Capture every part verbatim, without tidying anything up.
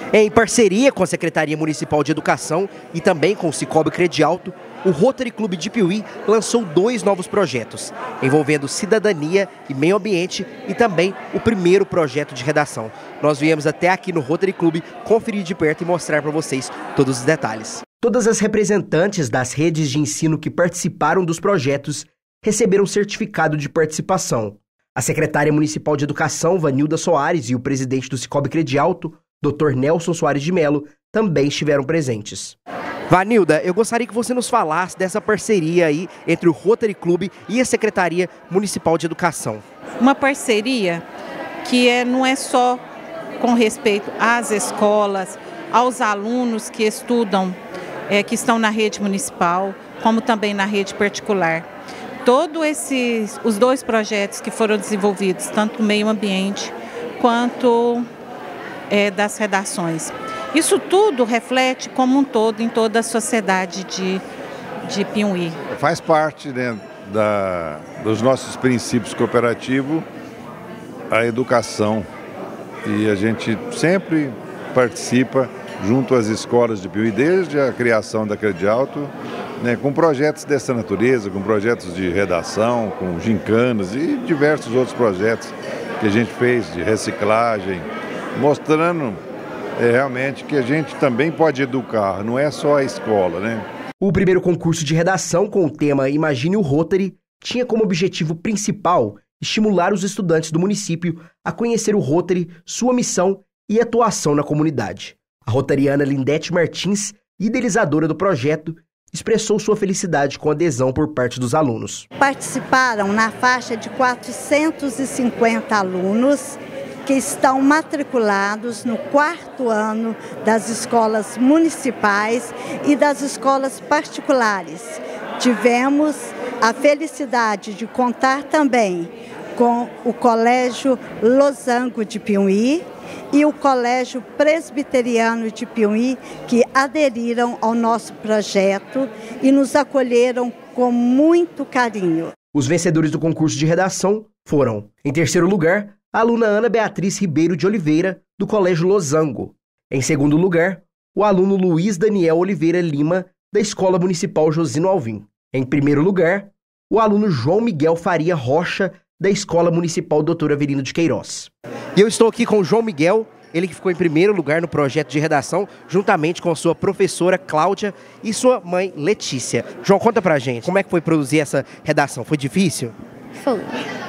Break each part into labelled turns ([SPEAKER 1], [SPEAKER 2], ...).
[SPEAKER 1] Em parceria com a Secretaria Municipal de Educação e também com o Cicobi Credialto, o Rotary Clube de Piuí lançou dois novos projetos, envolvendo cidadania e meio ambiente e também o primeiro projeto de redação. Nós viemos até aqui no Rotary Clube conferir de perto e mostrar para vocês todos os detalhes. Todas as representantes das redes de ensino que participaram dos projetos receberam certificado de participação. A secretária municipal de Educação, Vanilda Soares, e o presidente do Cicobi Credialto, doutor Nelson Soares de Melo, também estiveram presentes. Vanilda, eu gostaria que você nos falasse dessa parceria aí entre o Rotary Clube e a Secretaria Municipal de Educação.
[SPEAKER 2] Uma parceria que é, não é só com respeito às escolas, aos alunos que estudam, é, que estão na rede municipal, como também na rede particular. Todos esses, os dois projetos que foram desenvolvidos, tanto no meio ambiente quanto é, das redações. Isso tudo reflete como um todo em toda a sociedade de, de Piuí.
[SPEAKER 3] Faz parte, né, da, dos nossos princípios cooperativos a educação. E a gente sempre participa junto às escolas de Piuí, desde a criação da Credialto, né, com projetos dessa natureza, com projetos de redação, com gincanas e diversos outros projetos que a gente fez de reciclagem, mostrando é, realmente que a gente também pode educar, não é só a escola, né?
[SPEAKER 1] O primeiro concurso de redação com o tema Imagine o Rotary tinha como objetivo principal estimular os estudantes do município a conhecer o Rotary, sua missão e atuação na comunidade. A rotariana Lindete Martins, idealizadora do projeto, expressou sua felicidade com a adesão por parte dos alunos.
[SPEAKER 4] Participaram na faixa de quatrocentos e cinquenta alunos que estão matriculados no quarto ano das escolas municipais e das escolas particulares. Tivemos a felicidade de contar também com o Colégio Losango de Piuí e o Colégio Presbiteriano de Piuí, que aderiram ao nosso projeto e nos acolheram com muito carinho.
[SPEAKER 1] Os vencedores do concurso de redação foram, em terceiro lugar, a aluna Ana Beatriz Ribeiro de Oliveira, do Colégio Losango. Em segundo lugar, o aluno Luiz Daniel Oliveira Lima, da Escola Municipal Josino Alvim. Em primeiro lugar, o aluno João Miguel Faria Rocha, da Escola Municipal doutor Avelino de Queiroz. E eu estou aqui com o João Miguel, ele que ficou em primeiro lugar no projeto de redação, juntamente com sua professora Cláudia e sua mãe Letícia. João, conta pra gente, como é que foi produzir essa redação? Foi difícil?
[SPEAKER 5] Foi.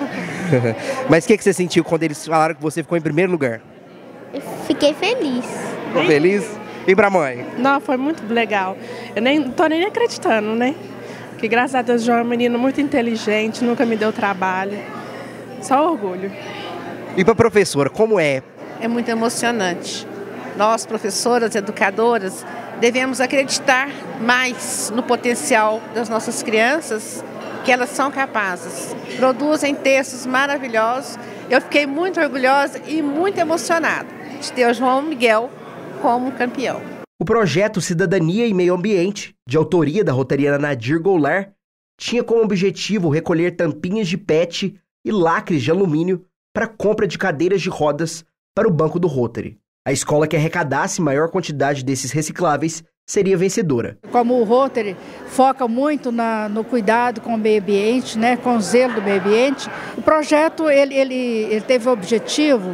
[SPEAKER 1] Mas o que, que você sentiu quando eles falaram que você ficou em primeiro lugar?
[SPEAKER 5] Eu fiquei feliz.
[SPEAKER 1] Ficou feliz? E pra mãe?
[SPEAKER 6] Não, foi muito legal. Eu nem tô nem acreditando, né? Que graças a Deus, João é um menino muito inteligente, nunca me deu trabalho. Só orgulho.
[SPEAKER 1] E pra professora, como é?
[SPEAKER 7] É muito emocionante. Nós, professoras, educadoras, devemos acreditar mais no potencial das nossas crianças, que elas são capazes. Produzem textos maravilhosos. Eu fiquei muito orgulhosa e muito emocionada de ter o João Miguel como campeão.
[SPEAKER 1] O projeto Cidadania e Meio Ambiente, de autoria da rotariana Nadir Goulart, tinha como objetivo recolher tampinhas de P E T e lacres de alumínio para compra de cadeiras de rodas para o banco do Rotary. A escola que arrecadasse maior quantidade desses recicláveis seria vencedora.
[SPEAKER 8] Como o Rotary foca muito na, no cuidado com o meio ambiente, né, com o zelo do meio ambiente, o projeto ele, ele, ele teve o objetivo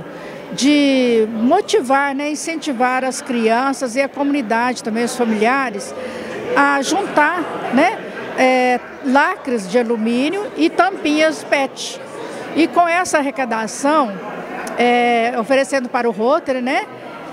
[SPEAKER 8] de motivar, né, incentivar as crianças e a comunidade, também os familiares, a juntar, né, é, lacres de alumínio e tampinhas P E T. E com essa arrecadação, é, oferecendo para o Rotary, né,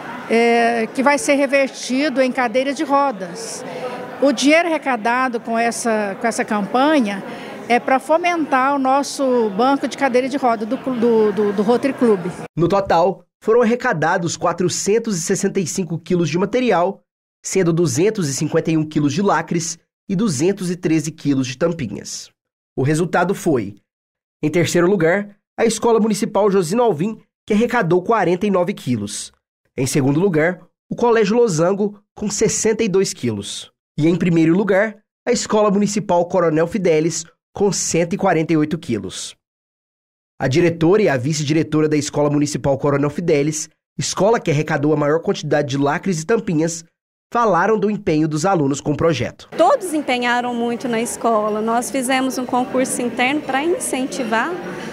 [SPEAKER 8] é, que vai ser revertido em cadeiras de rodas. O dinheiro arrecadado com essa, com essa campanha é para fomentar o nosso banco de cadeira de roda do, do, do, do Rotary Clube.
[SPEAKER 1] No total, foram arrecadados quatrocentos e sessenta e cinco quilos de material, sendo duzentos e cinquenta e um quilos de lacres e duzentos e treze quilos de tampinhas. O resultado foi, em terceiro lugar, a Escola Municipal Josino Alvim, que arrecadou quarenta e nove quilos. Em segundo lugar, o Colégio Losango, com sessenta e dois quilos. E em primeiro lugar, a Escola Municipal Coronel Fidelis, com cento e quarenta e oito quilos. A diretora e a vice-diretora da Escola Municipal Coronel Fidelis escola que arrecadou a maior quantidade de lacres e tampinhas, falaram do empenho dos alunos com o projeto.
[SPEAKER 9] Todos empenharam muito na escola. Nós fizemos um concurso interno para incentivar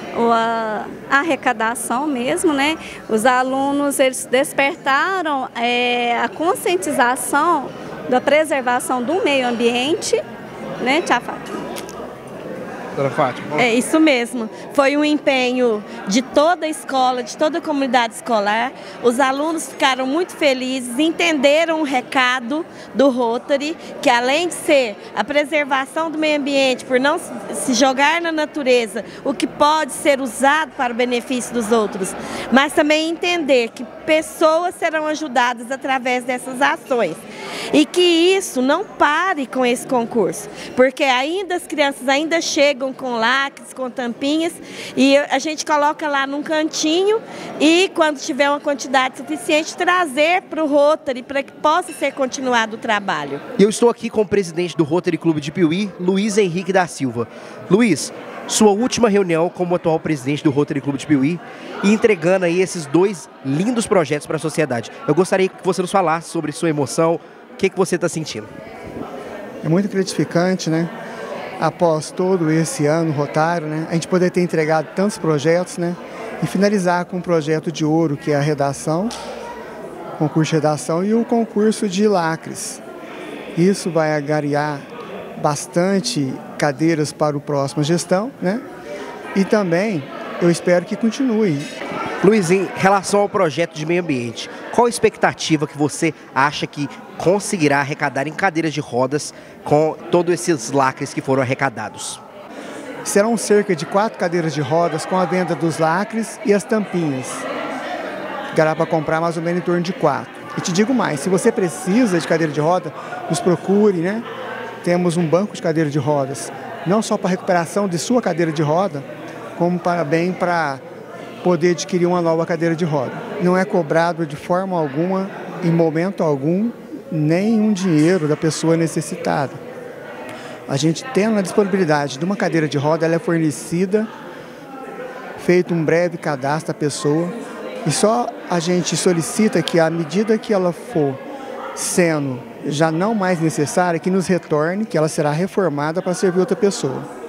[SPEAKER 9] a arrecadação mesmo, né? Os alunos, eles despertaram é, a conscientização da preservação do meio ambiente, né, Tia Fátima?
[SPEAKER 10] Doutora Fátima.
[SPEAKER 9] É isso mesmo. Foi um empenho de toda a escola, de toda a comunidade escolar. Os alunos ficaram muito felizes, entenderam o recado do Rotary, que além de ser a preservação do meio ambiente, por não se jogar na natureza, o que pode ser usado para o benefício dos outros, mas também entender que pessoas serão ajudadas através dessas ações. E que isso não pare com esse concurso, porque ainda as crianças ainda chegam com lacres, com tampinhas, e a gente coloca lá num cantinho e quando tiver uma quantidade suficiente, trazer para o Rotary para que possa ser continuado o trabalho.
[SPEAKER 1] Eu estou aqui com o presidente do Rotary Clube de Piuí, Luiz Henrique da Silva. Luiz, sua última reunião como atual presidente do Rotary Clube de Piuí e entregando aí esses dois lindos projetos para a sociedade. Eu gostaria que você nos falasse sobre sua emoção. O que, que você está sentindo?
[SPEAKER 10] É muito gratificante, né? Após todo esse ano rotário, né? A gente poder ter entregado tantos projetos, né? E finalizar com um projeto de ouro, que é a redação, concurso de redação e o concurso de lacres. Isso vai agariar bastante cadeiras para o próximo gestão, né? E também eu espero que continue.
[SPEAKER 1] Luiz, em relação ao projeto de meio ambiente, qual a expectativa que você acha que conseguirá arrecadar em cadeiras de rodas com todos esses lacres que foram arrecadados?
[SPEAKER 10] Serão cerca de quatro cadeiras de rodas com a venda dos lacres e as tampinhas. Dará para comprar mais ou menos em torno de quatro. E te digo mais, se você precisa de cadeira de roda, nos procure, né? Temos um banco de cadeira de rodas, não só para recuperação de sua cadeira de roda, como para bem para poder adquirir uma nova cadeira de roda. Não é cobrado de forma alguma, em momento algum, nenhum dinheiro da pessoa necessitada. A gente tendo a disponibilidade de uma cadeira de roda, ela é fornecida, feito um breve cadastro da pessoa, e só a gente solicita que, à medida que ela for sendo já não mais necessária, que nos retorne, que ela será reformada para servir outra pessoa.